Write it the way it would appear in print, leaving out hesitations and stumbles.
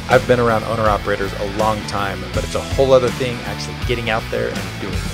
I've been around owner-operators a long time, but it's a whole other thing actually getting out there and doing it.